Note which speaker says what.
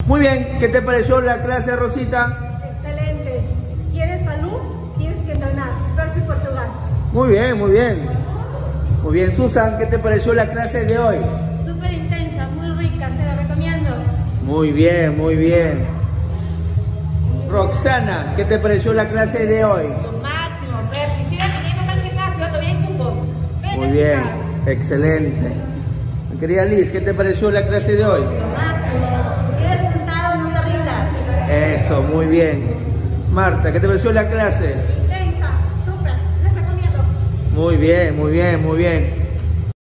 Speaker 1: Muy bien, ¿qué te pareció la clase, Rosita?
Speaker 2: Excelente. ¿Quieres salud? Tienes que entrenar. Francia y Portugal.
Speaker 1: Muy bien, muy bien. Muy bien, Susan, ¿qué te pareció la clase de hoy?
Speaker 3: Súper intensa, muy rica, te la recomiendo.
Speaker 1: Muy bien, muy bien. Roxana, ¿qué te pareció la clase de hoy?
Speaker 4: Lo máximo, Fer. Si sigan viniendo acá al gimnasio, todavía hay cupos. Ven
Speaker 1: Muy
Speaker 4: al
Speaker 1: bien,
Speaker 4: gimnasio.
Speaker 1: excelente. Mi querida Liz, ¿qué te pareció la clase de hoy?
Speaker 2: Máximo. ¿Quieres resultados? No te rindas.
Speaker 1: Eso, muy bien. Marta, ¿qué te pareció la clase?
Speaker 3: Intensa, súper, les recomiendo.
Speaker 1: Muy bien, muy bien, muy bien.